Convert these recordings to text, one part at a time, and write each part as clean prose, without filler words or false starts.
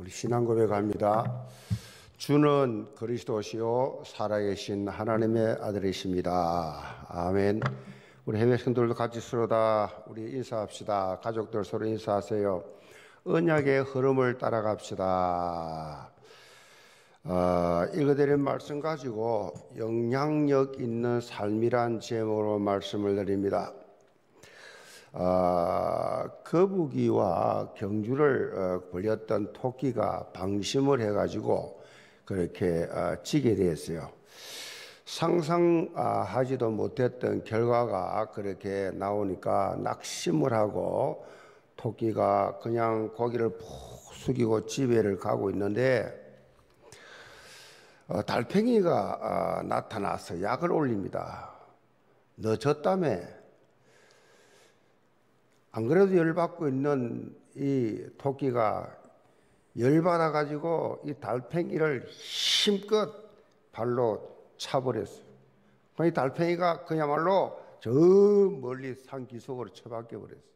우리 신앙 고백합니다. 주는 그리스도시요 살아계신 하나님의 아들이십니다. 아멘. 우리 해외 성도들도 같이 서로 다 우리 인사합시다. 가족들 서로 인사하세요. 언약의 흐름을 따라갑시다. 읽어드린 말씀 가지고 영향력 있는 삶이란 제목으로 말씀을 드립니다. 거북이와 경주를 벌였던 토끼가 방심을 해가지고 그렇게 지게 되었어요. 상상하지도 못했던 결과가 그렇게 나오니까 낙심을 하고 토끼가 그냥 고개를 푹 숙이고 집에를 가고 있는데 달팽이가 나타나서 약을 올립니다. 너 졌다며? 안 그래도 열받고 있는 이 토끼가 열받아가지고 이 달팽이를 힘껏 발로 차버렸어요. 이 달팽이가 그야말로 저 멀리 산 기슭으로 처박혀 버렸어요.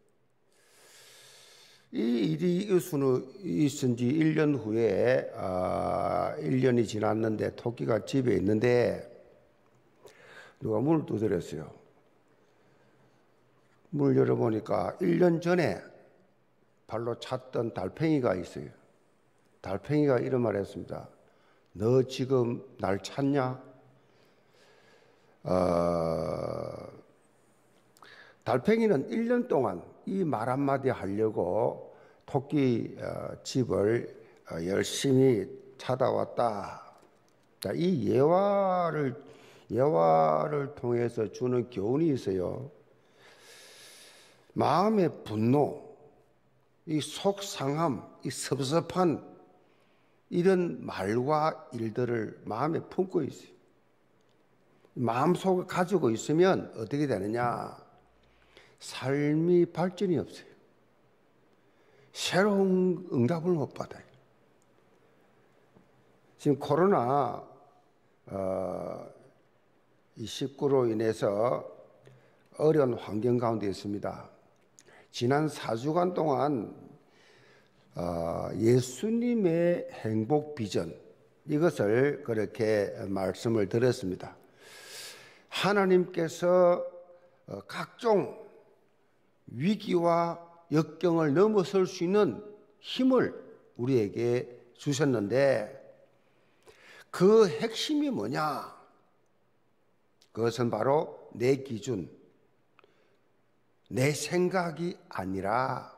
이 일이 있은 지 1년 후에 1년이 지났는데 토끼가 집에 있는데 누가 문을 두드렸어요. 문을 열어보니까 1년 전에 발로 찼던 달팽이가 있어요. 달팽이가 이런 말을 했습니다. 너 지금 날 찾냐? 달팽이는 1년 동안 이 말 한마디 하려고 토끼 집을 열심히 찾아왔다. 자, 이 예화를 통해서 주는 교훈이 있어요. 마음의 분노, 이 속상함, 이 섭섭한 이런 말과 일들을 마음에 품고 있어요. 마음속에 가지고 있으면 어떻게 되느냐? 삶이 발전이 없어요. 새로운 응답을 못 받아요. 지금 코로나 19로 인해서 어려운 환경 가운데 있습니다. 지난 4주간 동안 예수님의 행복 비전 이것을 그렇게 말씀을 드렸습니다. 하나님께서 각종 위기와 역경을 넘어설 수 있는 힘을 우리에게 주셨는데 그 핵심이 뭐냐? 그것은 바로 내 기준, 내 생각이 아니라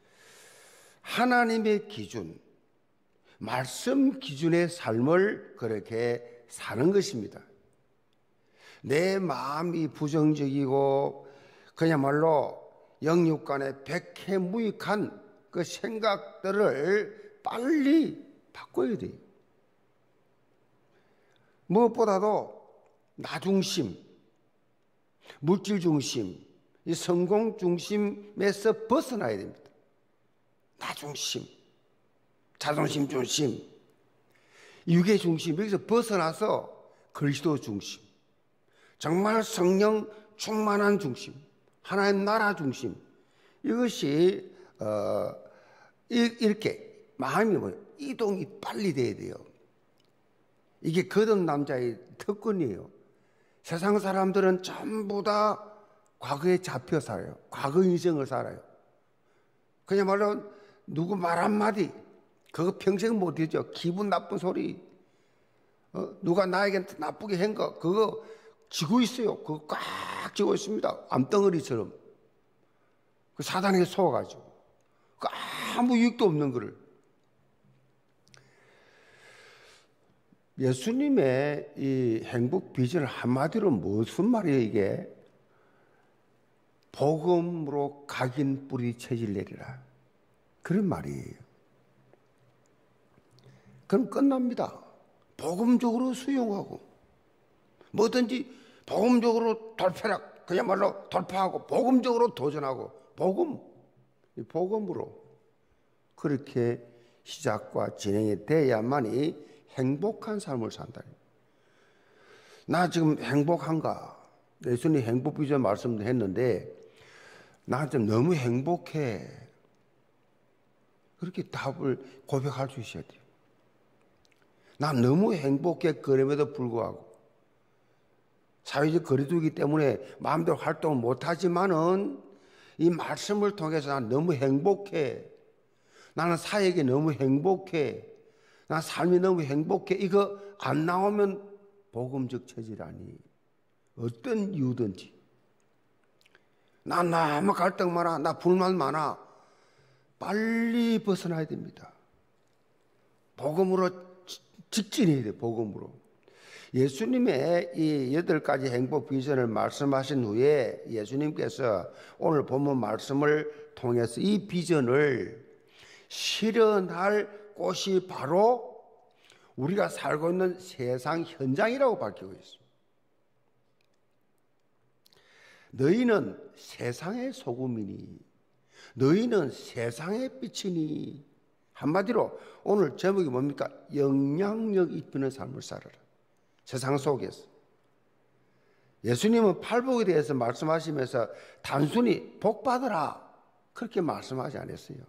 하나님의 기준, 말씀 기준의 삶을 그렇게 사는 것입니다. 내 마음이 부정적이고 그야말로 영육간에 백해무익한 그 생각들을 빨리 바꿔야 돼요. 무엇보다도 나 중심, 물질 중심, 이 성공 중심에서 벗어나야 됩니다. 나 중심, 자존심 중심, 육의 중심, 여기서 벗어나서 그리스도 중심, 정말 성령 충만한 중심, 하나님 나라 중심, 이것이 이렇게 마음이 이동이 빨리 돼야 돼요. 이게 거듭 남자의 특권이에요. 세상 사람들은 전부 다 과거에 잡혀 살아요. 과거 인생을 살아요. 그야말로 누구 말 한마디 그거 평생 못하죠. 기분 나쁜 소리, 누가 나에게 나쁘게 한 거 그거 쥐고 있어요. 그거 꽉 쥐고 있습니다. 암덩어리처럼. 그 사단에게 속아가지고 그 아무 유익도 없는 거를. 예수님의 이 행복 비전 한마디로 무슨 말이에요 이게? 복음으로 각인 뿌리 체질 내리라. 그런 말이에요. 그럼 끝납니다. 복음적으로 수용하고 뭐든지 복음적으로 돌파락 그야말로 돌파하고 복음적으로 도전하고 복음으로 그렇게 시작과 진행이 돼야만이 행복한 삶을 산다. 나 지금 행복한가? 예수님 행복 비전 말씀도 했는데 나 지금 너무 행복해. 그렇게 답을 고백할 수 있어야 돼요. 난 너무 행복해 그럼에도 불구하고 사회적 거리두기 때문에 마음대로 활동을 못하지만은 이 말씀을 통해서 난 너무 행복해. 나는 사역이 너무 행복해. 난 삶이 너무 행복해. 이거 안 나오면 복음적 체질아니. 어떤 이유든지. 난 너무 갈등 많아. 나 불만 많아. 빨리 벗어나야 됩니다. 복음으로 직진해야 돼. 복음으로. 예수님의 이 8가지 행복 비전을 말씀하신 후에 예수님께서 오늘 본문 말씀을 통해서 이 비전을 실현할 곳이 바로 우리가 살고 있는 세상 현장이라고 밝히고 있습니다. 너희는 세상의 소금이니 너희는 세상의 빛이니. 한마디로 오늘 제목이 뭡니까? 영향력 입히는 삶을 살아라. 세상 속에서. 예수님은 팔복에 대해서 말씀하시면서 단순히 복 받으라 그렇게 말씀하지 않았어요.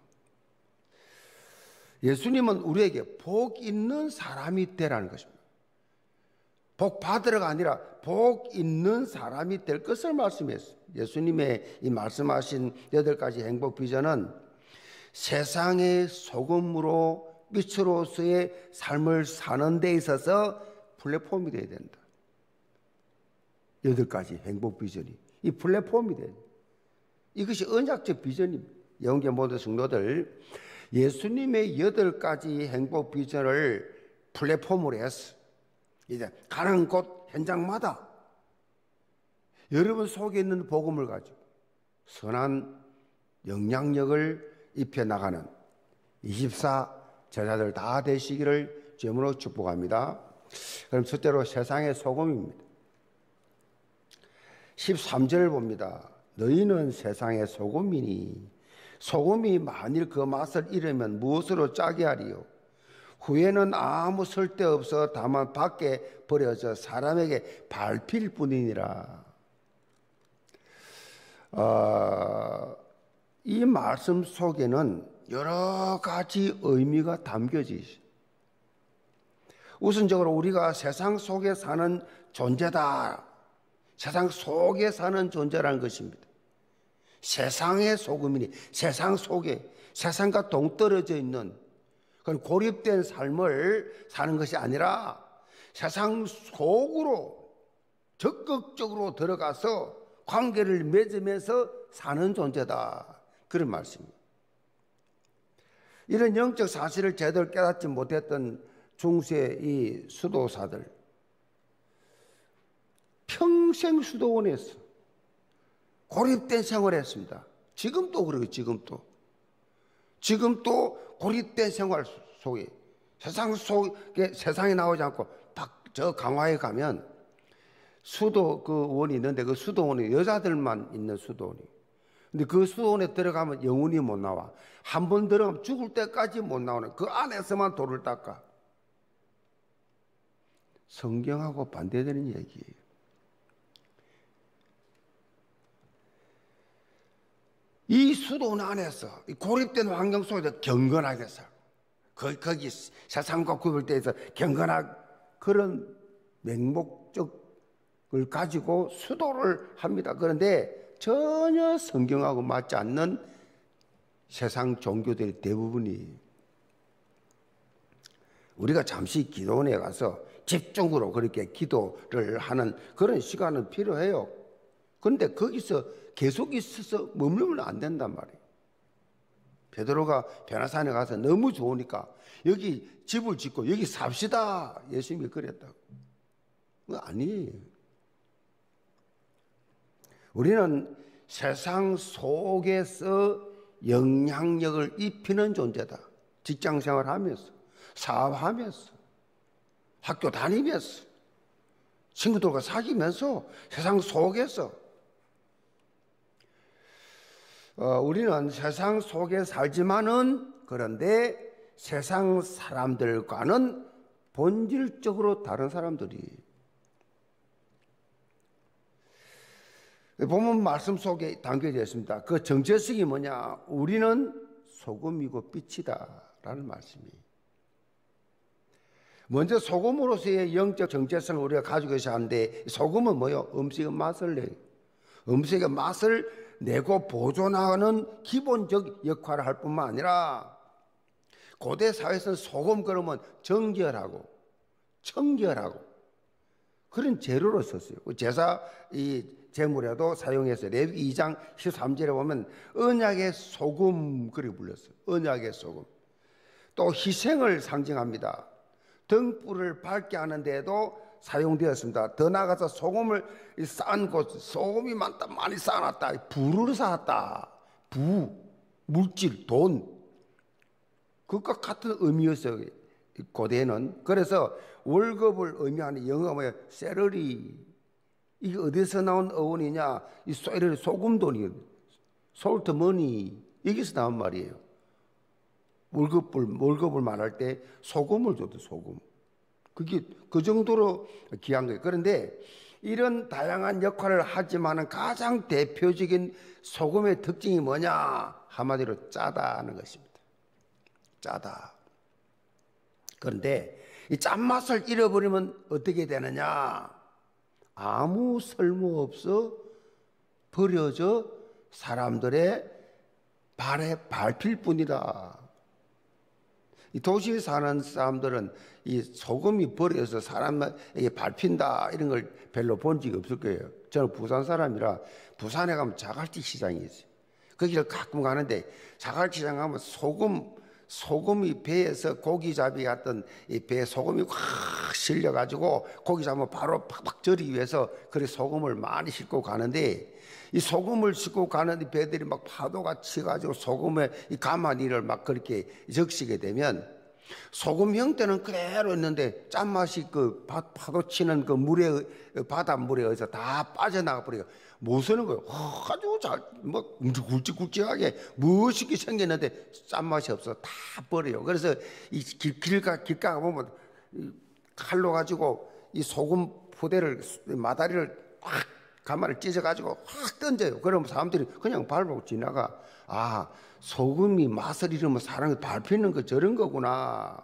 예수님은 우리에게 복 있는 사람이 되라는 것입니다. 복 받으라가 아니라 복 있는 사람이 될 것을 말씀했어요. 예수님의 이 말씀하신 8가지 행복 비전은 세상의 소금으로 빛으로서의 삶을 사는 데 있어서 플랫폼이 되어야 된다. 8가지 행복 비전이 이 플랫폼이 돼야 된다. 이것이 언약적 비전입니다. 영계 모든 성도들, 예수님의 8가지 행복 비전을 플랫폼으로 해서 이제 가는 곳 현장마다 여러분 속에 있는 복음을 가지고 선한 영향력을 입혀나가는 24 제자들 다 되시기를 주님으로 축복합니다. 그럼 첫째로 세상의 소금입니다. 13절을 봅니다. 너희는 세상의 소금이니 소금이 만일 그 맛을 잃으면 무엇으로 짜게 하리요? 후에는 아무 쓸데없어 다만 밖에 버려져 사람에게 밟힐 뿐이니라. 이 말씀 속에는 여러 가지 의미가 담겨져 있어요. 우선적으로 우리가 세상 속에 사는 존재다. 세상 속에 사는 존재라는 것입니다. 세상의 소금이니 세상 속에 세상과 동떨어져 있는 그런 고립된 삶을 사는 것이 아니라 세상 속으로 적극적으로 들어가서 관계를 맺으면서 사는 존재다. 그런 말씀입니다. 이런 영적 사실을 제대로 깨닫지 못했던 중세 이 수도사들 평생 수도원에서 고립된 생활을 했습니다. 지금도 그래요. 지금도 고립된 생활 속에 세상 속에 세상에 나오지 않고 저 강화에 가면 수도 그 원이 있는데 그 수도원이 여자들만 있는 수도원이. 근데 그 수도원에 들어가면 영원히 못 나와. 한 번 들어가면 죽을 때까지 못 나오는 그 안에서만 돌을 닦아. 성경하고 반대되는 얘기예요. 이 수도원 안에서 이 고립된 환경 속에서 경건하게 살고 거기 세상과 구별돼서 경건한 그런 맹목적을 가지고 수도를 합니다. 그런데 전혀 성경하고 맞지 않는 세상 종교들의 대부분이 우리가 잠시 기도원에 가서 집중으로 그렇게 기도를 하는 그런 시간은 필요해요. 그런데 거기서 계속 있어서 머물면 안 된단 말이에요. 베드로가 베나산에 가서 너무 좋으니까 여기 집을 짓고 여기 삽시다. 예수님이 그랬다고. 그거 아니에요. 우리는 세상 속에서 영향력을 입히는 존재다. 직장 생활하면서, 사업하면서, 학교 다니면서, 친구들과 사귀면서 세상 속에서 우리는 세상 속에 살지만은 그런데 세상 사람들과는 본질적으로 다른 사람들이 보면 말씀 속에 담겨져 있습니다. 그 정체성이 뭐냐? 우리는 소금이고 빛이다라는 말씀이에요. 먼저 소금으로서의 영적 정체성을 우리가 가지고 있어야 하는데, 소금은 뭐요? 음식의 맛을 내요. 음식의 맛을 내고 보존하는 기본적 역할을 할 뿐만 아니라, 고대 사회에서는 소금 그러면 정결하고 청결하고 그런 재료로 썼어요. 제사 이 제물에도 사용해서 레위기 2장 13절에 보면 언약의 소금 그렇게 불렀어요. 언약의 소금. 또 희생을 상징합니다. 등불을 밝게 하는 데에도 사용되었습니다. 더 나아가서 소금을 쌓은 곳, 소금이 많이 쌓아놨다. 부를 쌓았다. 물질, 돈. 그것과 같은 의미였어요. 고대에는. 그래서 월급을 의미하는 영어가 뭐예요? 세러리. 이게 어디서 나온 어원이냐? 이 세러리 소금돈이에요. 솔트 머니. 여기서 나온 말이에요. 월급을 말할 때 소금을 줘도 소금. 그게 그 정도로 귀한 거예요. 그런데 이런 다양한 역할을 하지만은 가장 대표적인 소금의 특징이 뭐냐? 한마디로 짜다는 것입니다. 짜다. 그런데 이 짠맛을 잃어버리면 어떻게 되느냐? 아무 쓸모없어 버려져 사람들의 발에 밟힐 뿐이다. 이 도시에 사는 사람들은 이 소금이 버려서 사람에게 밟힌다 이런 걸 별로 본 적이 없을 거예요. 저는 부산 사람이라 부산에 가면 자갈치 시장이 있어요. 거기를 가끔 가는데 자갈치 시장 가면 소금이 배에서 고기잡이 같던 이 배에 소금이 확 실려가지고 고기 잡으면 바로 팍팍 절이기 위해서 그래 소금을 많이 싣고 가는데, 이 소금을 싣고 가는 배들이 막 파도가 치가지고 소금에 이 가마니를 막 그렇게 적시게 되면 소금 형태는 그대로 있는데 짠맛이 그 파도 치는 그 물에, 바닷물에 의해서 다 빠져나가 버려요. 못 쓰는 거예요. 아주 뭐 굵직굵직하게 멋있게 생겼는데 짠맛이 없어 다 버려요. 그래서 이 길가 보면 칼로 가지고 이 소금 포대를 마다리를 확 가마를 찢어가지고 확 던져요. 그러면 사람들이 그냥 밟고 지나가. 아, 소금이 맛을 잃으면 사람이 밟히는 거 저런 거구나.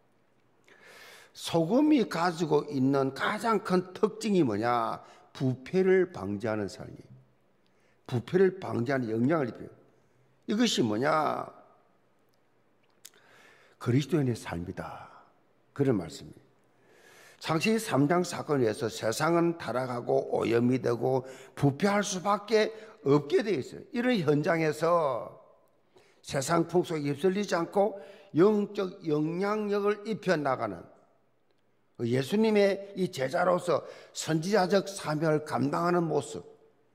소금이 가지고 있는 가장 큰 특징이 뭐냐? 부패를 방지하는 삶이에요. 부패를 방지하는 영향을 입혀요. 이것이 뭐냐? 그리스도인의 삶이다. 그런 말씀이에요. 창세기 3장 사건에 의해서 세상은 타락하고 오염이 되고 부패할 수밖에 없게 되어 있어요. 이런 현장에서 세상 풍속에 휩쓸리지 않고 영적 영향력을 입혀나가는 예수님의 이 제자로서 선지자적 사명을 감당하는 모습,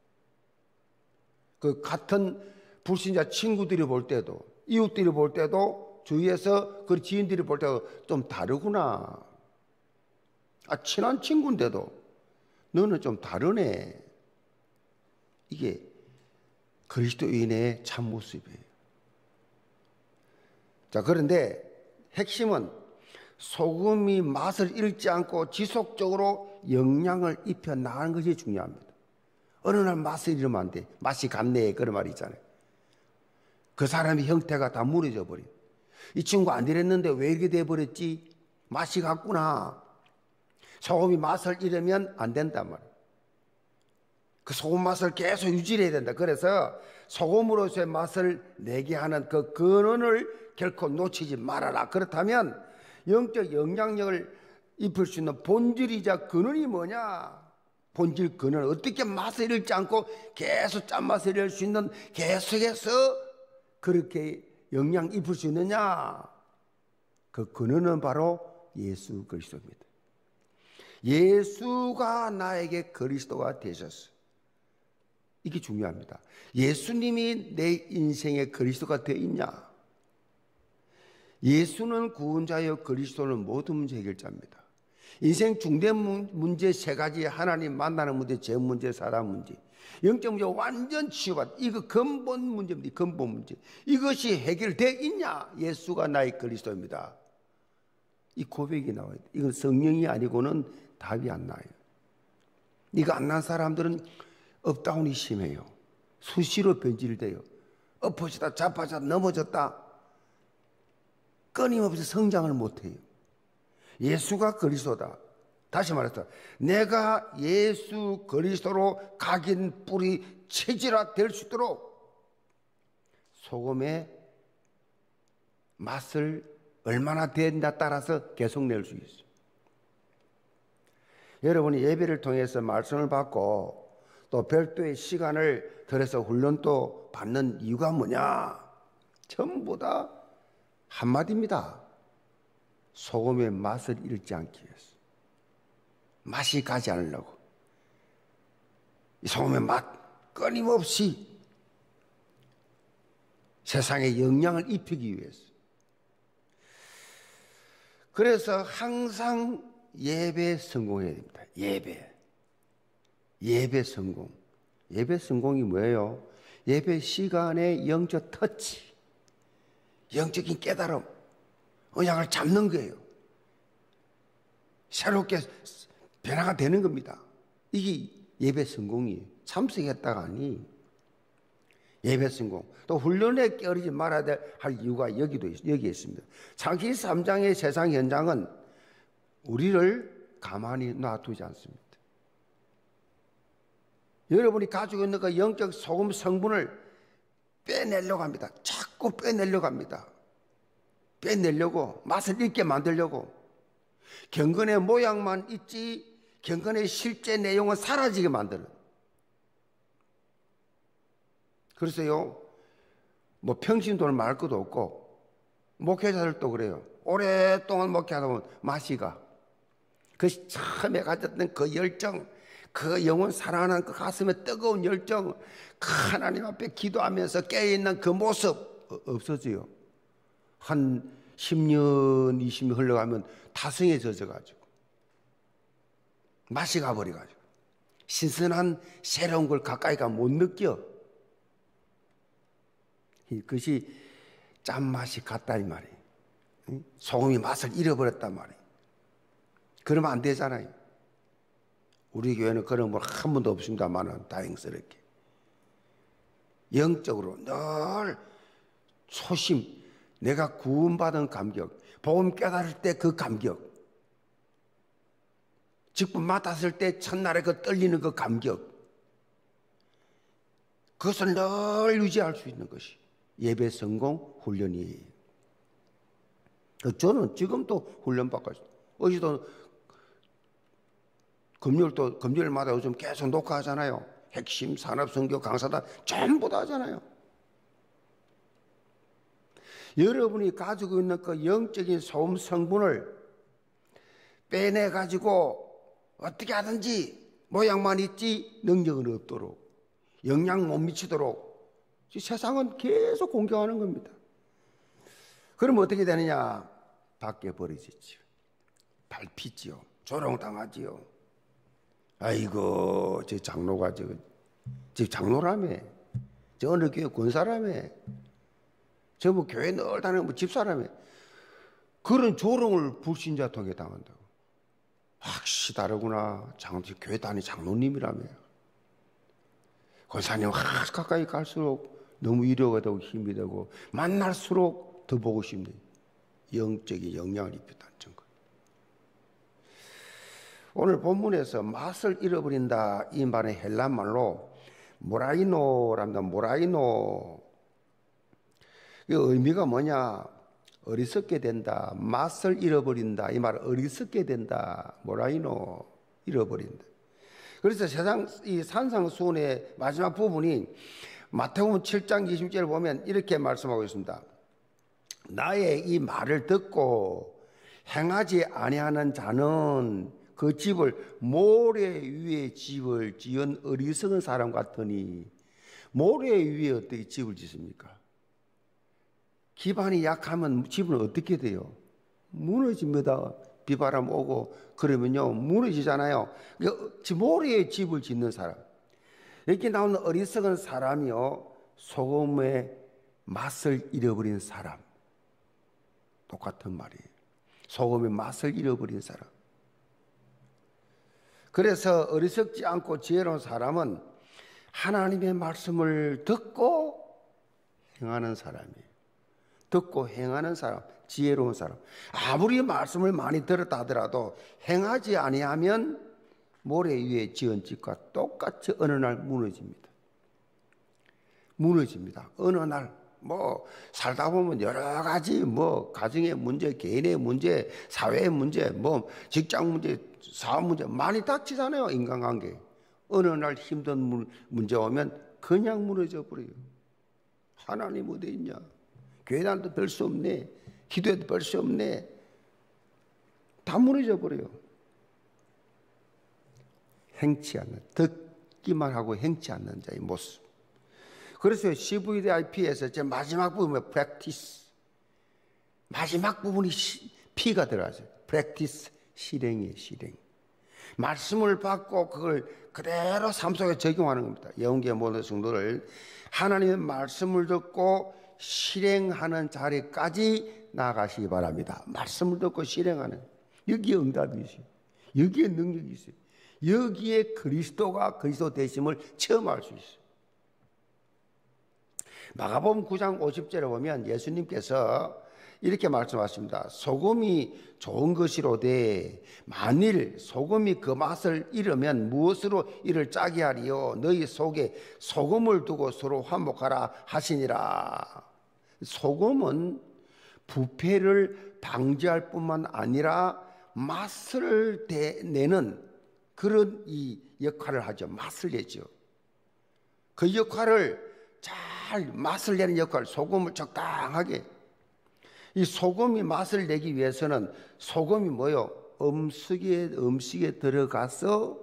그 같은 불신자 친구들이 볼 때도, 이웃들이 볼 때도, 주위에서 그 지인들이 볼 때도 좀 다르구나. 친한 친구인데도 너는 좀 다르네. 이게 그리스도인의 참모습이에요. 자, 그런데 핵심은 소금이 맛을 잃지 않고 지속적으로 영향을 입혀 나가는 것이 중요합니다. 어느 날 맛을 잃으면 안 돼. 맛이 갔네. 그런 말이 있잖아요. 그 사람의 형태가 다 무너져 버려. 이 친구 안 이랬는데 왜 이렇게 돼버렸지? 맛이 갔구나. 소금이 맛을 잃으면 안 된단 말이에요. 그 소금 맛을 계속 유지해야 된다. 그래서 소금으로서의 맛을 내게 하는 그 근원을 결코 놓치지 말아라. 그렇다면 영적 영향력을 입힐 수 있는 본질이자 근원이 뭐냐? 본질 근원, 어떻게 맛을 잃지 않고 계속 짠맛을 잃을 수 있는, 계속해서 그렇게 영향 입힐 수 있느냐? 그 근원은 바로 예수 그리스도입니다. 예수가 나에게 그리스도가 되셨어요. 이게 중요합니다. 예수님이 내 인생의 그리스도가 되어 있냐? 예수는 구원자여 그리스도는 모든 문제 해결자입니다. 인생 중대 문제 세 가지, 하나님 만나는 문제, 제 문제, 사람 문제, 영적 문제 완전 치유받. 이거 근본 문제입니다. 근본 문제. 이것이 해결되어 있냐? 예수가 나의 그리스도입니다. 이 고백이 나와야 돼. 이건 성령이 아니고는 답이 안 나요. 이거 안 난 사람들은 업다운이 심해요. 수시로 변질돼요. 엎어지다 자빠져 넘어졌다. 끊임없이 성장을 못해요. 예수가 그리스도다. 다시 말해서 내가 예수 그리스도로 각인 뿌리 체질화 될 수 있도록 소금의 맛을 얼마나 된다 따라서 계속 낼 수 있어요. 여러분이 예배를 통해서 말씀을 받고 또 별도의 시간을 들여서 훈련도 받는 이유가 뭐냐? 전부 다 한마디입니다. 소금의 맛을 잃지 않기 위해서. 맛이 가지 않으려고. 이 소금의 맛 끊임없이 세상에 영향을 입히기 위해서. 그래서 항상 예배 성공해야 됩니다. 예배 성공. 예배 성공이 뭐예요? 예배 시간의 영적 터치, 영적인 깨달음, 언약을 잡는 거예요. 새롭게 변화가 되는 겁니다. 이게 예배 성공이에요. 참석했다가 아니. 예배 성공. 또 훈련에 깨어리지 말아야 할 이유가 여기에 있습니다. 창세기 3장의 세상 현장은 우리를 가만히 놔두지 않습니다. 여러분이 가지고 있는 그 영적 소금 성분을 빼내려고 합니다. 자꾸 빼내려고 합니다. 빼내려고, 맛을 잃게 만들려고. 경건의 모양만 있지 경건의 실제 내용은 사라지게 만드는. 그래서요, 뭐 평신도를 말할 것도 없고 목회자들도 그래요. 오랫동안 목회하다 보면 맛이 가. 그 처음에 가졌던 그 열정, 그 영혼 사랑하는 그 가슴에 뜨거운 열정, 그 하나님 앞에 기도하면서 깨어있는 그 모습 없어져요. 한 10년, 20년 흘러가면 타성에 젖어가지고 맛이 가버려가지고 신선한 새로운 걸 가까이 가면 못 느껴. 그것이 짠맛이 갔다 이 말이에요. 소금이 맛을 잃어버렸단 말이에요. 그러면 안 되잖아요. 우리 교회는 그런 분 한 번도 없습니다만은 다행스럽게 영적으로 늘 소심, 내가 구원받은 감격, 복음 깨달을 때 그 감격, 직분 맡았을 때 첫날에 그 떨리는 그 감격, 그것을 늘 유지할 수 있는 것이 예배 성공 훈련이에요. 저는 지금도 훈련받고 있어요. 어제도 금요일마다 요즘 계속 녹화하잖아요. 핵심 산업선교 강사단 전부 다 하잖아요. 여러분이 가지고 있는 그 영적인 소금 성분을 빼내가지고 어떻게 하든지 모양만 있지 능력은 없도록, 영향 못 미치도록 세상은 계속 공격하는 겁니다. 그러면 어떻게 되느냐? 밖에 버려지지요. 밟히지요. 조롱당하지요. 아이고, 저 장로가 저 장로라며, 저 어느 교회 권사라며, 저 뭐 교회 늘 다니는 뭐 집사라며, 그런 조롱을 불신자 통해 당한다고. 확실히 다르구나. 교회 다니 장로님이라며. 권사님 가까이 갈수록 너무 위로가 되고 힘이 되고 만날수록 더 보고 싶네. 영적인 영향을 입혔다는 증거. 오늘 본문에서 맛을 잃어버린다 이 말은 헬라 말로 모라이노랍니다. 모라이노. 그 의미가 뭐냐? 어리석게 된다. 맛을 잃어버린다. 이 말은 어리석게 된다. 모라이노, 잃어버린다. 그래서 이 산상수훈의 마지막 부분이 마태복음 7장 20절을 보면 이렇게 말씀하고 있습니다. 나의 이 말을 듣고 행하지 아니하는 자는 그 집을 모래 위에 집을 지은 어리석은 사람 같으니. 모래 위에 어떻게 집을 짓습니까? 기반이 약하면 집은 어떻게 돼요? 무너집니다. 비바람 오고 그러면요 무너지잖아요. 모래에 집을 짓는 사람, 이렇게 나오는 어리석은 사람이요 소금의 맛을 잃어버린 사람, 똑같은 말이에요. 소금의 맛을 잃어버린 사람. 그래서 어리석지 않고 지혜로운 사람은 하나님의 말씀을 듣고 행하는 사람이에요. 듣고 행하는 사람, 지혜로운 사람. 아무리 말씀을 많이 들었다 하더라도 행하지 아니하면 모래 위에 지은 집과 똑같이 어느 날 무너집니다. 무너집니다. 어느 날 살다 보면 여러 가지 가정의 문제, 개인의 문제, 사회의 문제, 직장 문제, 사업 문제 많이 닥치잖아요. 인간관계. 어느 날 힘든 문제 오면 그냥 무너져 버려요. 하나님 어디 있냐? 교회단도 별 수 없네. 기도해도 별 수 없네. 다 무너져 버려요. 행치 않는, 듣기만 하고 행치 않는 자의 모습. 그래서 CVIP에서 제 마지막 부분에 practice, 마지막 부분이 P가 들어가죠. practice, 실행이에요. 실행. 말씀을 받고 그걸 그대로 삶 속에 적용하는 겁니다. 영계 모든 성도를 하나님의 말씀을 듣고 실행하는 자리까지 나가시기 바랍니다. 말씀을 듣고 실행하는, 여기에 응답이 있어요. 여기에 능력이 있어요. 여기에 그리스도가 그리스도 되심을 체험할 수 있어요. 마가복음 9장 50절에 보면 예수님께서 이렇게 말씀하십니다. 소금이 좋은 것이로되 만일 소금이 그 맛을 잃으면 무엇으로 이를 짜게 하리요? 너희 속에 소금을 두고 서로 화목하라 하시니라. 소금은 부패를 방지할 뿐만 아니라 맛을 내는 그런 이 역할을 하죠. 맛을 내죠. 그 역할을 잘 맛을 내는 역할, 소금을 적당하게. 이 소금이 맛을 내기 위해서는 소금이 뭐요? 음식에 들어가서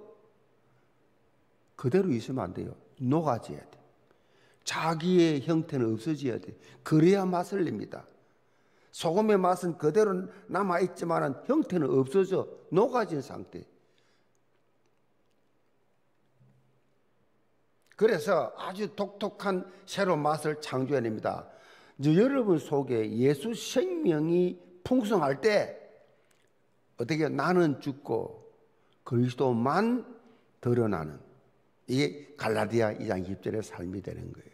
그대로 있으면 안 돼요. 녹아져야 돼. 자기의 형태는 없어져야 돼. 그래야 맛을 냅니다. 소금의 맛은 그대로 남아있지만 형태는 없어져. 녹아진 상태. 그래서 아주 독특한 새로운 맛을 창조해냅니다. 여러분 속에 예수 생명이 풍성할 때 어떻게 나는 죽고 그리스도만 드러나는, 이게 갈라디아 2장 10절의 삶이 되는 거예요.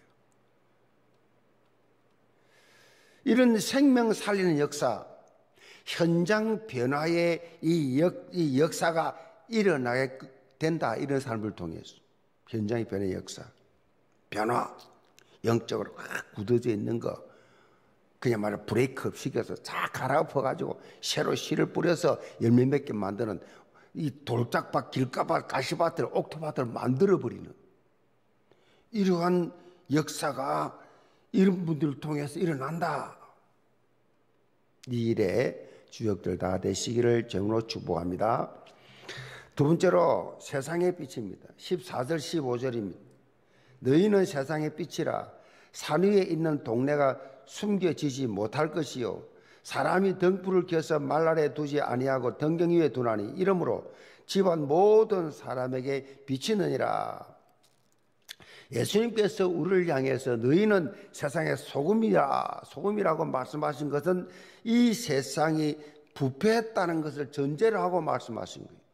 이런 생명 살리는 역사, 현장 변화의 이 역사가 일어나게 된다. 이런 삶을 통해서 현장의 변화의 역사, 변화, 영적으로 굳어져 있는 거 그냥 말로 브레이크업 시켜서 쫙 갈아엎어가지고 새로 씨를 뿌려서 열매 맺게 만드는 이 돌짝밭, 길가밭, 가시밭을, 옥토밭을 만들어버리는 이러한 역사가 이런 분들을 통해서 일어난다. 이 일에 주역들 다 되시기를 정으로 축복합니다. 두 번째로 세상의 빛입니다. 14절 15절입니다. 너희는 세상의 빛이라. 산 위에 있는 동네가 숨겨지지 못할 것이요 사람이 등불을 켜서 말 아래 두지 아니하고 등경 위에 두나니 이러므로 집안 모든 사람에게 비치느니라. 예수님께서 우리를 향해서 너희는 세상의 소금이라고 말씀하신 것은 이 세상이 부패했다는 것을 전제를 하고 말씀하신 거예요.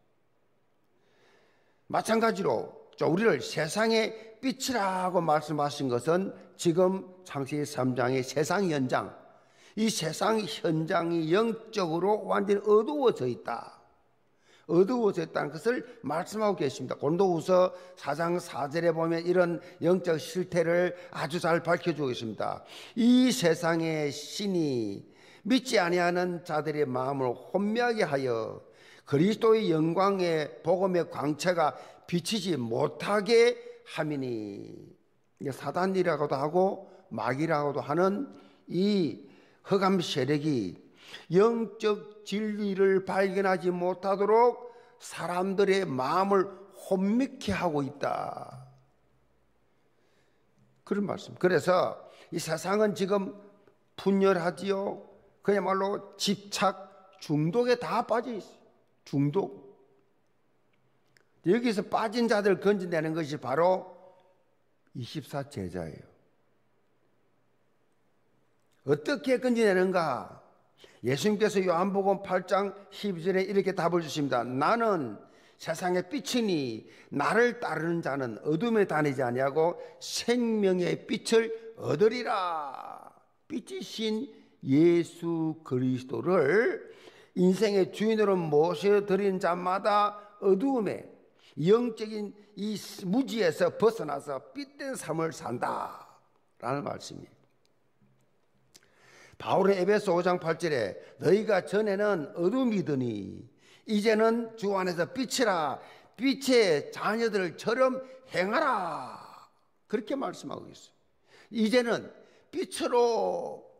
마찬가지로 우리를 세상의 빛이라고 말씀하신 것은 지금 창세기 3장의 세상 현장, 이 세상 현장이 영적으로 완전히 어두워져 있다. 어두워져 있다는 것을 말씀하고 계십니다. 고린도후서 4장 4절에 보면 이런 영적 실태를 아주 잘 밝혀주고 있습니다. 이 세상의 신이 믿지 아니하는 자들의 마음을 혼미하게 하여 그리스도의 영광의 복음의 광채가 비치지 못하게 함이니, 사단이라고도 하고 마귀라고도 하는 이 흑암 세력이 영적 진리를 발견하지 못하도록 사람들의 마음을 혼미케 하고 있다. 그런 말씀. 그래서 이 세상은 지금 분열하지요. 그야말로 집착, 중독에 다 빠져 있어요. 중독. 여기서 빠진 자들 건져내는 것이 바로 24 제자예요. 어떻게 건져내는가? 예수님께서 요한복음 8장 12절에 이렇게 답을 주십니다. 나는 세상의 빛이니 나를 따르는 자는 어둠에 다니지 아니하고 생명의 빛을 얻으리라. 빛이신 예수 그리스도를 인생의 주인으로 모셔드린 자마다 어두움에 영적인 이 무지에서 벗어나서 빛된 삶을 산다라는 말씀이에요. 바울의 에베소 5장 8절에 너희가 전에는 어둠이더니 이제는 주 안에서 빛이라 빛의 자녀들처럼 행하라, 그렇게 말씀하고 있어요. 이제는 빛으로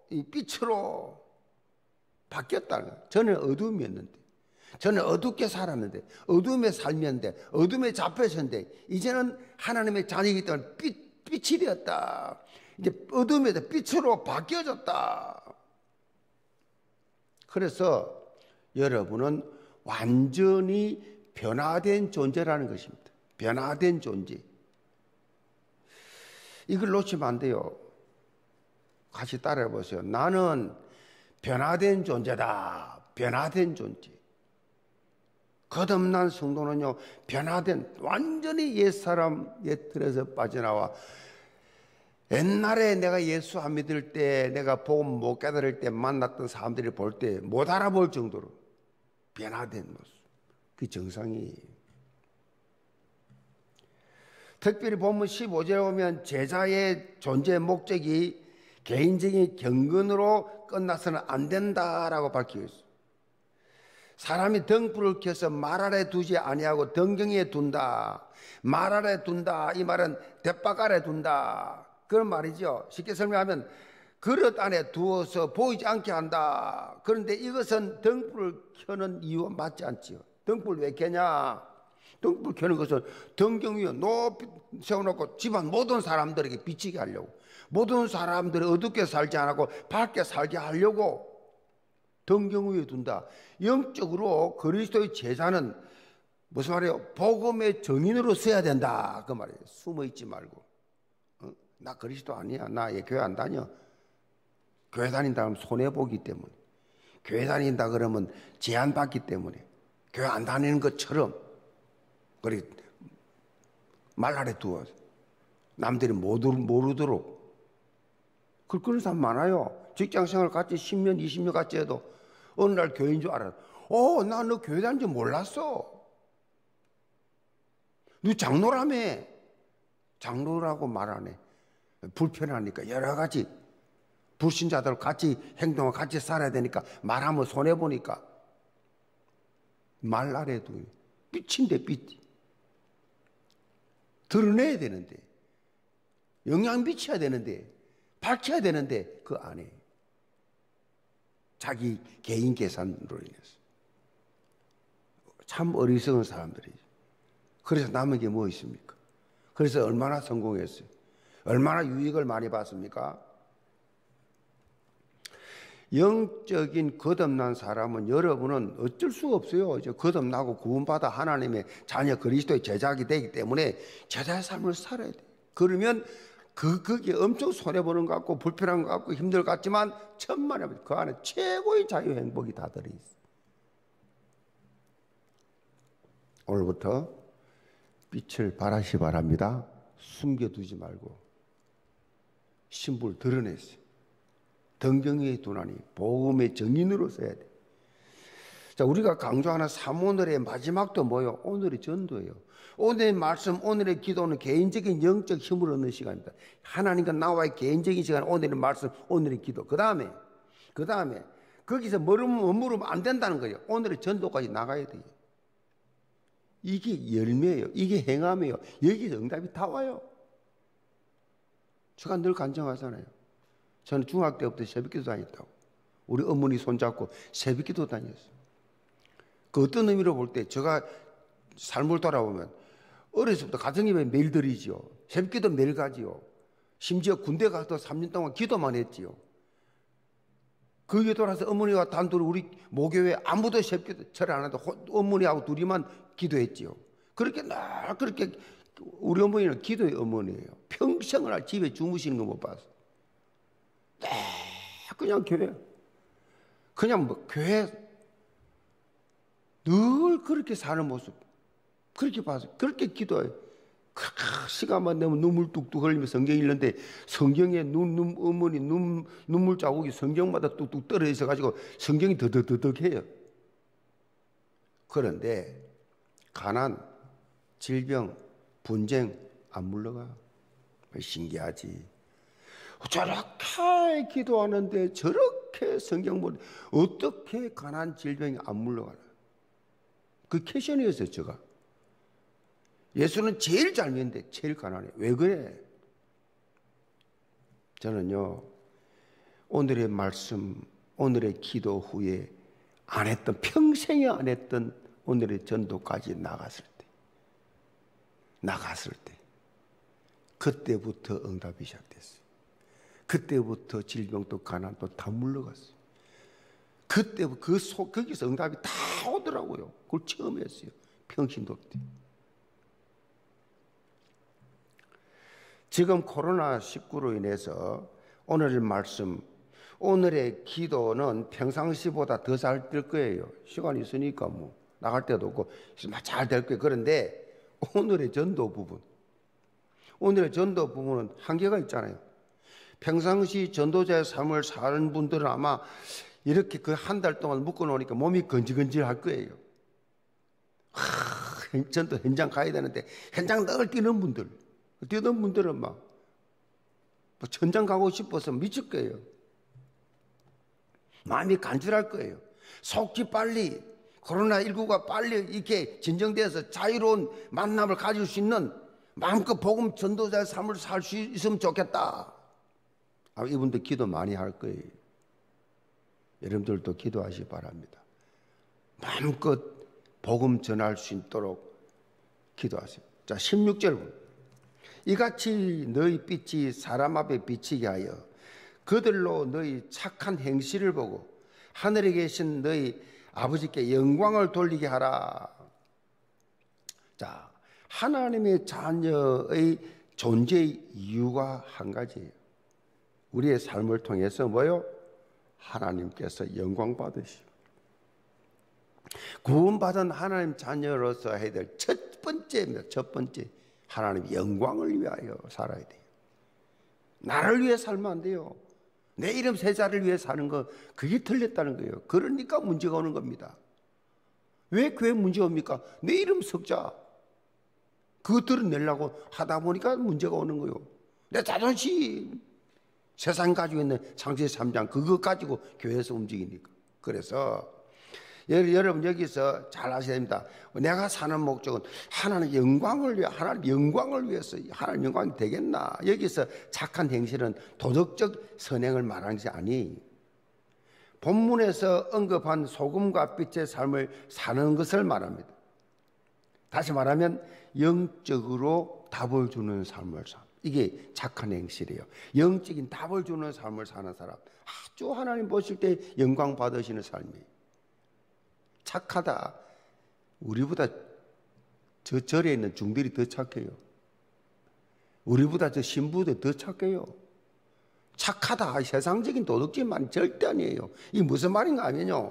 바뀌었다는 거예요. 저는 어둠이었는데, 저는 어둡게 살았는데, 어둠에 살면데, 어둠에 잡혀있었는데, 이제는 하나님의 자녀이기 때문에 빛이 되었다. 이제 어둠에서 빛으로 바뀌어졌다. 그래서 여러분은 완전히 변화된 존재라는 것입니다. 변화된 존재. 이걸 놓치면 안 돼요. 같이 따라해 보세요. 나는 변화된 존재다. 변화된 존재. 거듭난 성도는요, 변화된, 완전히 옛사람, 옛 틀에서 빠져나와 옛날에 내가 예수 안 믿을 때, 내가 복음 못 깨달을 때 만났던 사람들이 볼 때 못 알아볼 정도로 변화된 모습. 그 정상이에요. 특별히 본문 15절에 보면 제자의 존재 목적이 개인적인 경건으로 끝나서는 안 된다라고 밝히고 있어요. 사람이 등불을 켜서 말 아래 두지 아니하고 등경에 둔다. 말 아래 둔다. 이 말은 대박 아래 둔다. 그런 말이죠. 쉽게 설명하면 그릇 안에 두어서 보이지 않게 한다. 그런데 이것은 등불을 켜는 이유와 맞지 않지요. 등불 왜 켜냐? 등불 켜는 것은 등경 위에 높이 세워놓고 집안 모든 사람들에게 비치게 하려고, 모든 사람들이 어둡게 살지 않고 밝게 살게 하려고 등경 위에 둔다. 영적으로 그리스도의 제자는 무슨 말이에요? 복음의 증인으로 써야 된다, 그 말이에요. 숨어 있지 말고. 나 그리스도 아니야. 나 교회 안 다녀. 교회 다닌다 그러면 손해보기 때문에, 교회 다닌다 그러면 제한받기 때문에, 교회 안 다니는 것처럼 그렇게 말 아래 두어 남들이 모르도록. 그런 사람 많아요. 직장생활 같이 10년 20년 같이 해도 어느 날 교회인 줄 알아. 나 너 교회 다닌 줄 몰랐어. 너 장로라며. 장로라고 말 안 해. 불편하니까 여러 가지 불신자들 같이 행동을 같이 살아야 되니까 말하면 손해보니까 말 아래도 빛인데 빛. 드러내야 되는데, 영향 미쳐야 되는데, 밝혀야 되는데 그 안에 자기 개인 계산으로 인해서 참 어리석은 사람들이죠. 그래서 남은 게 뭐 있습니까? 그래서 얼마나 성공했어요? 얼마나 유익을 많이 받습니까? 영적인 거듭난 사람은 여러분은 어쩔 수가 없어요. 이제 거듭나고 구원받아 하나님의 자녀 그리스도의 제자가 되기 때문에 제자의 삶을 살아야 돼요. 그러면 그게 엄청 손해보는 것 같고 불편한 것 같고 힘들 것 같지만 천만에 그 안에 최고의 자유 행복이 다 들어있어요. 오늘부터 빛을 발하시 바랍니다. 숨겨두지 말고 신부를 드러냈어요. 등경에 두나니 복음의 증인으로 써야 돼. 자, 우리가 강조하는 3오늘의 마지막도 뭐예요? 오늘의 전도예요. 오늘의 말씀, 오늘의 기도는 개인적인 영적 힘을 얻는 시간입니다. 하나님과 나와의 개인적인 시간, 오늘의 말씀, 오늘의 기도. 그 다음에 거기서 머무르면 안 된다는 거예요. 오늘의 전도까지 나가야 돼요. 이게 열매예요. 이게 행함이에요. 여기서 응답이 다 와요. 제가 늘 간증하잖아요. 저는 중학교 때부터 새벽기도 다녔다고. 우리 어머니 손잡고 새벽기도 다녔어요. 그 어떤 의미로 볼 때 제가 삶을 돌아보면 어렸을 때부터 가정예배 매일 드리지요. 새벽기도 매일 가지요. 심지어 군대 가서 3년 동안 기도만 했지요. 거기에 돌아서 어머니와 단둘이 우리 모교회 아무도 새벽기도 절 안 하는데 어머니하고 둘이만 기도했지요. 그렇게 늘 그렇게 우리 어머니는 기도의 어머니예요. 평생을 집에 주무시는 거 못 봤어. 그냥 교회, 그냥 뭐 교회 늘 그렇게 사는 모습 그렇게 봐서 그렇게 기도해요. 시간만 되면 눈물 뚝뚝 흘리며 성경 읽는데 성경에 어머니 눈물 자국이 성경마다 뚝뚝 떨어져 있어가지고 성경이 더덕더덕해요. 그런데 가난, 질병, 분쟁 안 물러가. 신기하지. 저렇게 기도하는데 저렇게 성경 보는데 어떻게 가난, 질병이 안 물러가나. 그 캐션이었어요. 제가. 예수는 제일 잘 믿는데 제일 가난해. 왜 그래? 저는요, 오늘의 말씀, 오늘의 기도 후에 안 했던, 평생에 안 했던 오늘의 전도까지 나갔을 때 그때부터 응답이 시작됐어요. 그때부터 질병도 가난도 다 물러갔어요. 그때부터 거기서 응답이 다 오더라고요. 그걸 처음 했어요. 평신도 때. 지금 코로나19로 인해서 오늘의 말씀, 오늘의 기도는 평상시보다 더 잘 될 거예요. 시간이 있으니까 뭐 나갈 데도 없고 잘 될 거예요. 그런데 오늘의 전도 부분은 한계가 있잖아요. 평상시 전도자의 삶을 사는 분들은 아마 이렇게 그 한 달 동안 묶어놓으니까 몸이 건질건질할 거예요. 전도 현장 가야 되는데 현장 늘 뛰는 분들은 막 전장 가고 싶어서 미칠 거예요. 마음이 간절할 거예요. 속히 빨리 코로나19가 빨리 이렇게 진정돼서 자유로운 만남을 가질 수 있는 마음껏 복음 전도자의 삶을 살 수 있으면 좋겠다. 이분들 기도 많이 할 거예요. 여러분들도 기도하시기 바랍니다. 마음껏 복음 전할 수 있도록 기도하세요. 자, 16절. 이같이 너희 빛이 사람 앞에 비치게 하여 그들로 너희 착한 행실을 보고 하늘에 계신 너희 아버지께 영광을 돌리게 하라. 자, 하나님의 자녀의 존재의 이유가 한 가지예요. 우리의 삶을 통해서 뭐요? 하나님께서 영광 받으시오. 구원받은 하나님 자녀로서 해야 될 첫 번째입니다. 첫 번째, 하나님 영광을 위하여 살아야 돼요. 나를 위해 살면 안 돼요. 내 이름 세자를 위해 사는 거, 그게 틀렸다는 거예요. 그러니까 문제가 오는 겁니다. 왜 교회 문제가 옵니까? 내 이름 석자 그거 드러내려고 하다 보니까 문제가 오는 거예요. 내 자존심, 세상 가지고 있는 창세기 3장 그거 가지고 교회에서 움직이니까. 그래서 여러분 여기서 잘 아셔야 됩니다. 내가 사는 목적은 하나님 영광을 위해, 하나님 영광을 위해서. 하나님 영광이 되겠나? 여기서 착한 행실은 도덕적 선행을 말하는 것이 아니, 본문에서 언급한 소금과 빛의 삶을 사는 것을 말합니다. 다시 말하면 영적으로 답을 주는 삶을 사. 이게 착한 행실이에요. 영적인 답을 주는 삶을 사는 사람, 아주 하나님 보실 때 영광 받으시는 삶이에요. 착하다. 우리보다 저 절에 있는 중들이 더 착해요. 우리보다 저 신부들 더 착해요. 착하다. 세상적인 도덕적인 말이 절대 아니에요. 이게 무슨 말인가 하면요,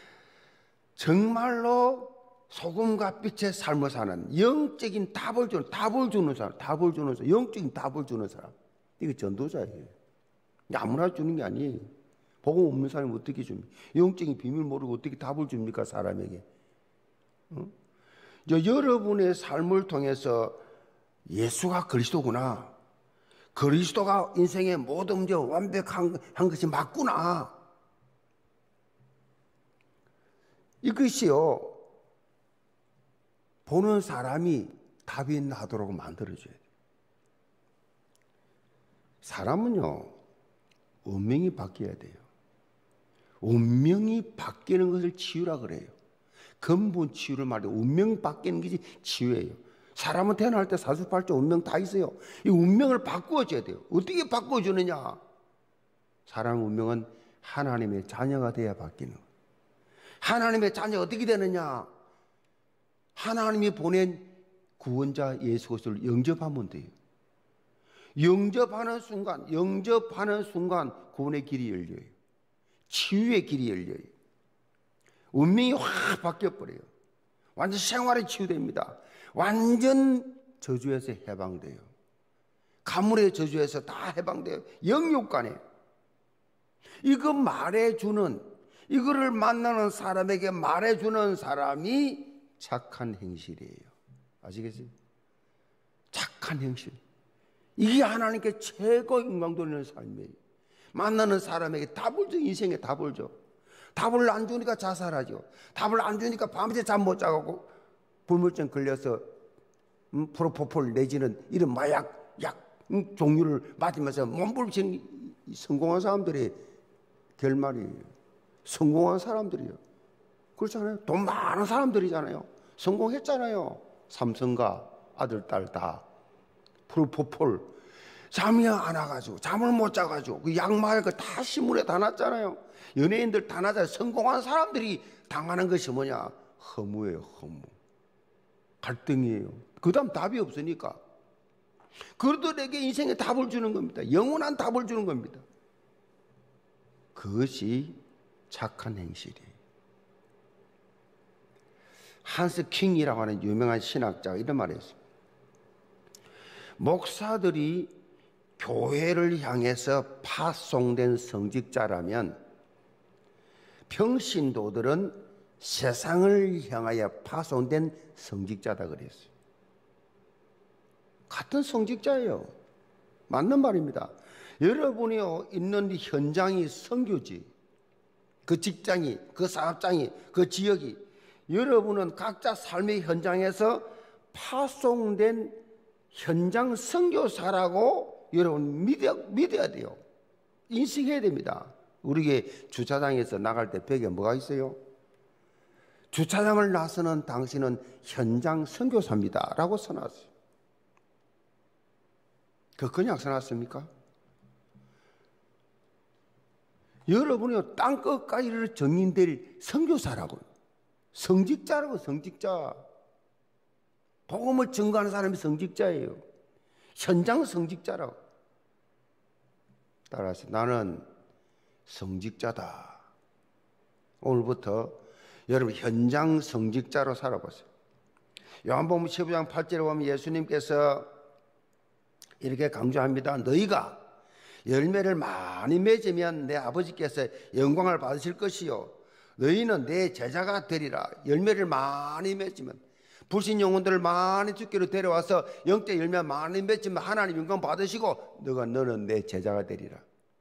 정말로 소금과 빛의 삶을 사는 영적인 답을 주는 사람, 영적인 답을 주는 사람. 이게 전도자예요. 아무나 주는 게 아니에요. 복음 없는 사람이 어떻게 줍니까? 영적인 비밀 모르고 어떻게 답을 줍니까, 사람에게? 여러분의 삶을 통해서 예수가 그리스도구나, 그리스도가 인생의 모든 문제 완벽한 것이 맞구나, 이것이요, 보는 사람이 답이 나도록 만들어줘야 돼요. 사람은요, 운명이 바뀌어야 돼요. 운명이 바뀌는 것을 치유라 그래요. 근본 치유를 말해요. 운명 바뀌는 것이 치유예요. 사람은 태어날 때 사주팔자 운명 다 있어요. 이 운명을 바꾸어줘야 돼요. 어떻게 바꿔주느냐? 사람 운명은 하나님의 자녀가 돼야 바뀌는 거예요. 하나님의 자녀가 어떻게 되느냐? 하나님이 보낸 구원자 예수 그리스도를 영접하면 돼요. 영접하는 순간 구원의 길이 열려요. 치유의 길이 열려요. 운명이 확 바뀌어버려요. 완전 생활이 치유됩니다. 완전 저주에서 해방돼요. 가물의 저주에서 다 해방돼요. 영육간에. 이거 말해주는, 이거를 만나는 사람에게 말해주는 사람이 착한 행실이에요. 아시겠어요? 착한 행실. 이게 하나님께 최고 영광 돌리는 삶이에요. 만나는 사람에게 답을 줘. 인생에 답을 줘. 답을 안 주니까 자살하죠. 답을 안 주니까 밤새 잠 못 자고 불면증 걸려서 프로포폴 내지는 이런 약 종류를 맞으면서 몸부림치는 성공한 사람들의 결말이에요. 성공한 사람들이요. 그렇잖아요. 돈 많은 사람들이잖아요. 성공했잖아요. 삼성가 아들 딸 다 프로포폴 잠이 안 와가지고 잠을 못 자가지고 그 약마을 다 신문에 다 났잖아요. 연예인들 다 나잖아요. 성공한 사람들이 당하는 것이 뭐냐? 허무예요. 허무. 갈등이에요. 그 다음 답이 없으니까 그들에게 인생의 답을 주는 겁니다. 영원한 답을 주는 겁니다. 그것이 착한 행실이에요. 한스 킹이라고 하는 유명한 신학자가 이런 말을 했습니다. 목사들이 교회를 향해서 파송된 성직자라면 평신도들은 세상을 향하여 파송된 성직자다 그랬어요. 같은 성직자예요. 맞는 말입니다. 여러분이 있는 현장이 선교지, 그 직장이, 그 사업장이, 그 지역이, 여러분은 각자 삶의 현장에서 파송된 현장 선교사라고 여러분 믿어야 돼요. 인식해야 됩니다. 우리의 주차장에서 나갈 때 벽에 뭐가 있어요? 주차장을 나서는 당신은 현장 선교사입니다 라고 써놨어요. 그냥 써놨습니까? 여러분이 땅끝까지를 정인될 선교사라고요. 성직자라고. 성직자. 복음을 증거하는 사람이 성직자예요. 현장 성직자라고. 따라서 나는 성직자다. 오늘부터 여러분 현장 성직자로 살아보세요. 요한복음 15장 8절에 보면 예수님께서 이렇게 강조합니다. 너희가 열매를 많이 맺으면 내 아버지께서 영광을 받으실 것이요 너희는 내 제자가 되리라. 열매를 많이 맺으면, 불신 영혼들을 많이 주께로 데려와서 영적 열매 많이 맺으면 하나님 영광 받으시고 너는 내 제자가 되리라.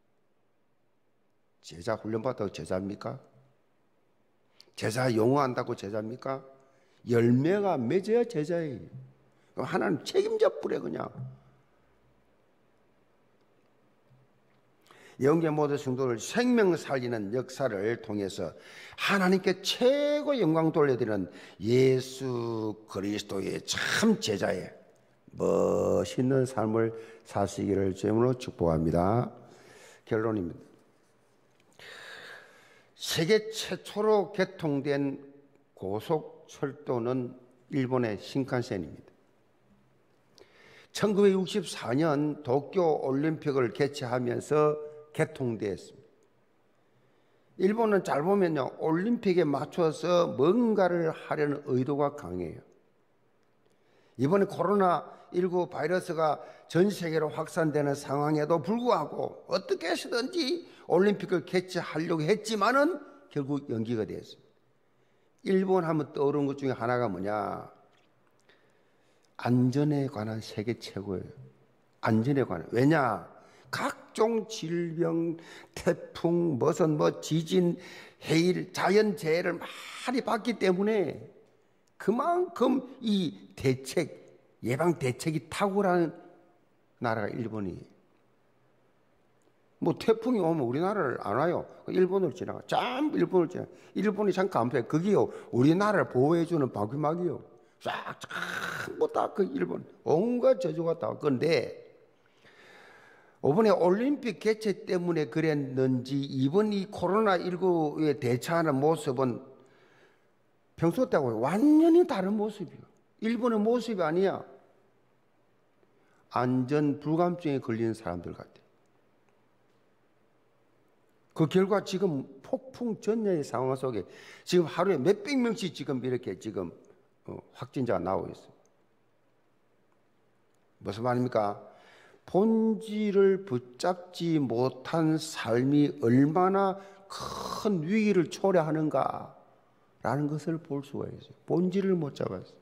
제자 훈련받다고 제자입니까? 제자 용어한다고 제자입니까? 열매가 맺어야 제자예요. 하나님 책임져 뿌려 그냥. 영계 모든 성도를 생명 살리는 역사를 통해서 하나님께 최고 영광 돌려드리는 예수 그리스도의 참 제자의 멋있는 삶을 사시기를 주님으로 축복합니다. 결론입니다. 세계 최초로 개통된 고속철도는 일본의 신칸센입니다. 1964년 도쿄 올림픽을 개최하면서 개통되었습니다. 일본은 잘 보면요, 올림픽에 맞춰서 뭔가를 하려는 의도가 강해요. 이번에 코로나19 바이러스가 전 세계로 확산되는 상황에도 불구하고 어떻게 해서든지 올림픽을 개최하려고 했지만은 결국 연기가 되었습니다. 일본 하면 떠오르는 것 중에 하나가 뭐냐? 안전에 관한 세계 최고예요. 안전에 관한. 왜냐? 각종 질병, 태풍, 지진, 해일, 자연재해를 많이 봤기 때문에 그만큼 이 대책, 예방 대책이 탁월한 나라가 일본이에요. 태풍이 오면 우리나라를 안 와요. 일본을 지나가. 전부 일본을 지나가. 일본이 참 감사해요. 그게요, 우리나라를 보호해주는 방귀막이요. 쫙, 전부 다 그 일본. 온갖 저주가 다. 그런데 이번에 올림픽 개최 때문에 그랬는지 이번 이 코로나19에 대처하는 모습은 평소 때하고 완전히 다른 모습이에요. 일본의 모습이 아니야. 안전 불감증에 걸리는 사람들 같아요. 그 결과 지금 폭풍 전야의 상황 속에 지금 하루에 몇백 명씩 지금 이렇게 지금 확진자가 나오고 있어요. 무슨 말입니까? 본질을 붙잡지 못한 삶이 얼마나 큰 위기를 초래하는가라는 것을 볼 수가 있어요. 본질을 못 잡았어요.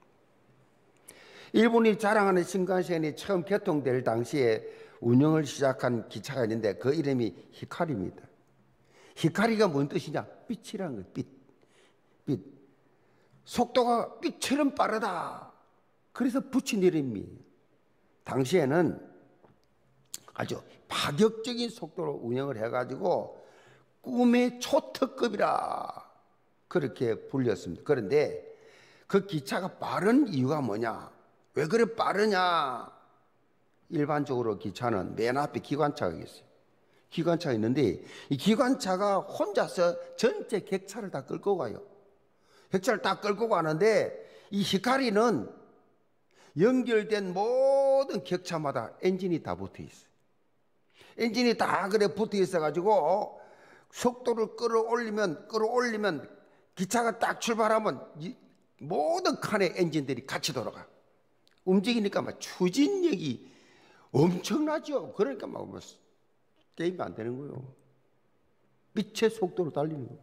일본이 자랑하는 신칸센이 처음 개통될 당시에 운영을 시작한 기차가 있는데 그 이름이 히카리입니다. 히카리가 뭔 뜻이냐? 빛이라는 거예요. 빛. 속도가 빛처럼 빠르다. 그래서 붙인 이름이에요. 당시에는 아주 파격적인 속도로 운영을 해가지고 꿈의 초특급이라 그렇게 불렸습니다. 그런데 그 기차가 빠른 이유가 뭐냐? 왜 그래 빠르냐? 일반적으로 기차는 맨 앞에 기관차가 있어요. 기관차가 있는데 이 기관차가 혼자서 전체 객차를 다 끌고 가요. 객차를 다 끌고 가는데 이 히카리는 연결된 모든 객차마다 엔진이 다 붙어 있어요. 엔진이 다 그래 붙어 있어가지고 속도를 끌어올리면 기차가 딱 출발하면 모든 칸의 엔진들이 같이 돌아가. 움직이니까 막 추진력이 엄청나죠. 그러니까 막 게임이 안 되는 거예요. 빛의 속도로 달리는 거예요.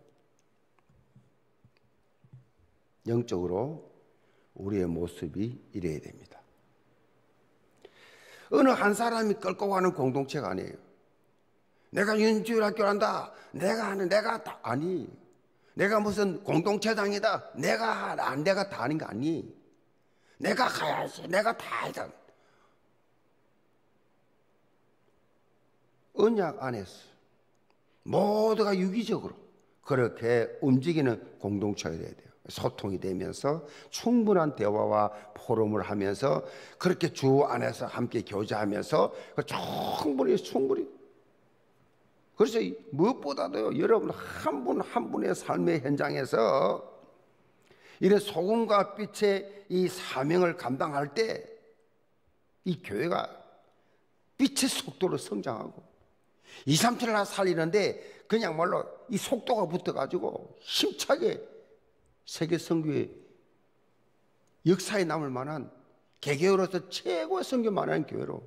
영적으로 우리의 모습이 이래야 됩니다. 어느 한 사람이 끌고 가는 공동체가 아니에요. 내가 윤주일학교를 한다. 내가 다 아니. 내가 무슨 공동체장이다. 내가 다 하는 거 아니. 내가 가야지. 내가 다 하자. 언약 안에서 모두가 유기적으로 그렇게 움직이는 공동체가 돼야 돼요. 소통이 되면서 충분한 대화와 포럼을 하면서 그렇게 주 안에서 함께 교제하면서 충분히 그래서 무엇보다도 여러분 한 분 한 분의 삶의 현장에서 이런 소금과 빛의 이 사명을 감당할 때 이 교회가 빛의 속도로 성장하고 2, 3, 7을 살리는데 그냥 말로 이 속도가 붙어가지고 힘차게 세계 선교의 역사에 남을 만한 개교로서 최고의 선교 만한 교회로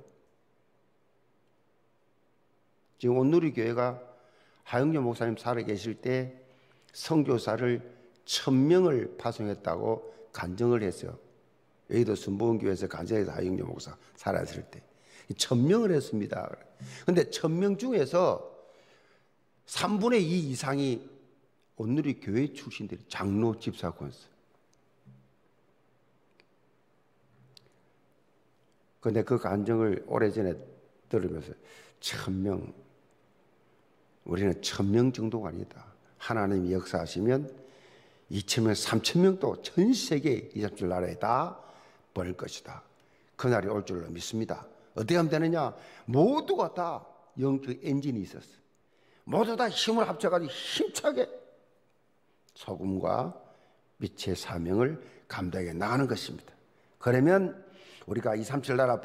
지금 온누리 교회가 하영조 목사님 살아 계실 때 선교사를 1000명을 파송했다고 간증을 했어요. 여의도 순복음교회에서 간증해서 하영조 목사 살아있을 때 1000명을 했습니다. 그런데 1000명 중에서 3분의 2 이상이 온누리 교회 출신들이 장로, 집사, 권사. 그런데 그 간증을 오래전에 들으면서 1000명, 우리는 1000명 정도가 아니다. 하나님이 역사하시면 2000명, 3000명도 전 세계 2, 3주 나라에 다 벌 것이다. 그날이 올 줄로 믿습니다. 어떻게 하면 되느냐? 모두가 다 영적 엔진이 있었어. 모두 다 힘을 합쳐가지고 힘차게 소금과 빛의 사명을 감당해 나가는 것입니다. 그러면 우리가 2, 3, 7 나라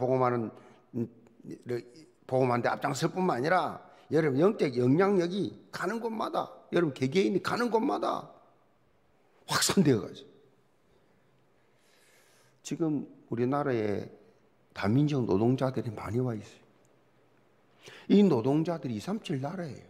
복음하는데 앞장설 뿐만 아니라 여러분 영적 영향력이 가는 곳마다 여러분 개개인이 가는 곳마다 확산되어 가죠. 지금 우리나라에 다민족 노동자들이 많이 와 있어요. 이 노동자들이 2, 3, 7 나라예요.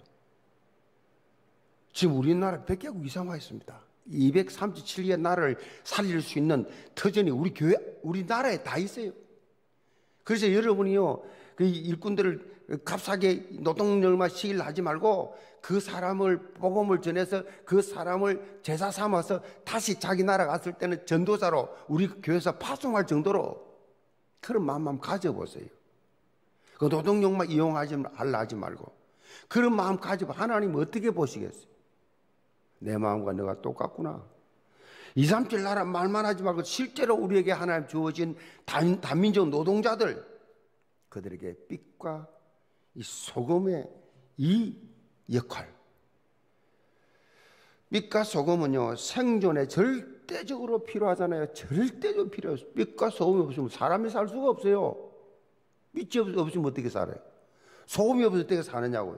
지금 우리나라 100개국 이상 와 있습니다. 237개 나라를 살릴 수 있는 터전이 우리 나라에 다 있어요. 그래서 여러분이요, 그 일꾼들을 값싸게 노동력만 시키려 하지 말고 그 사람을 복음을 전해서 그 사람을 제사 삼아서 다시 자기 나라 갔을 때는 전도사로 우리 교회에서 파송할 정도로 그런 마음 가져보세요. 그 노동력만 하려 하지 말고 그런 마음 가지고 하나님 어떻게 보시겠어요? 내 마음과 너가 똑같구나. 2, 3, 7 나라 말만 하지 말고 실제로 우리에게 하나님 주어진 단민족 노동자들, 그들에게 빛과 이 소금의 이 역할. 빛과 소금은요, 생존에 절대적으로 필요하잖아요. 절대적으로 필요해요. 빛과 소금이 없으면 사람이 살 수가 없어요. 빛이 없으면 어떻게 살아요? 소금이 없으면 어떻게 사느냐고요.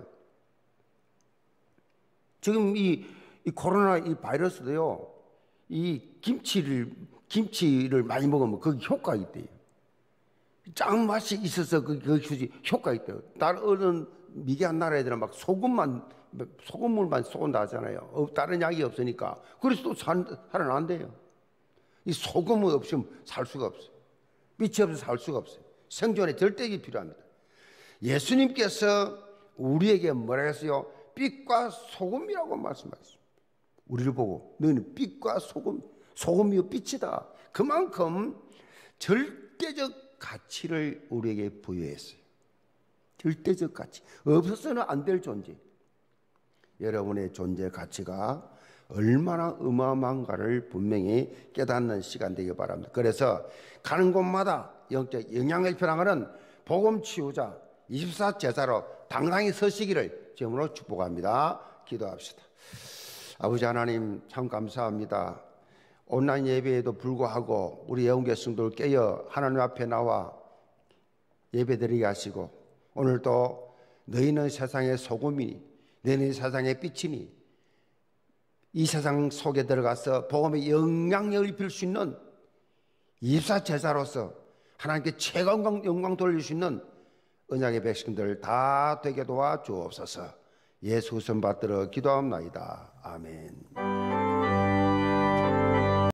지금 이 코로나 이 바이러스도요, 이 김치를 많이 먹으면 거기 효과가 있대요. 짱맛이 있어서 그것이 효과가 있대요. 다른 어느 미개한 나라 애들은 막 소금물만 쏜다 하잖아요. 다른 약이 없으니까. 그래서 또 살아난대요. 이 소금이 없으면 살 수가 없어요. 빛이 없어서 살 수가 없어요. 생존에 절대기 필요합니다. 예수님께서 우리에게 뭐라 했어요? 빛과 소금이라고 말씀하셨습니다. 우리를 보고 너희는 빛과 소금이요 빛이다. 그만큼 절대적 가치를 우리에게 부여했어요. 절대적 가치. 없어서는 안 될 존재. 여러분의 존재 가치가 얼마나 어마어마한가를 분명히 깨닫는 시간 되기 바랍니다. 그래서 가는 곳마다 영적 영향을 표현하는 복음 치유자 24제자로 당당히 서시기를 주님으로 축복합니다. 기도합시다. 아버지 하나님 참 감사합니다. 온라인 예배에도 불구하고 우리 애원교 성도를 깨어 하나님 앞에 나와 예배드리게 하시고 오늘도 너희는 세상의 소금이니 너희는 세상의 빛이니 이 세상 속에 들어가서 복음의 영향력을 입힐 수 있는 24제자로서 하나님께 최강 영광 돌릴 수 있는 언약의 백성들 다 되게 도와 주옵소서. 예수 선 받들어 기도합나이다. 아멘.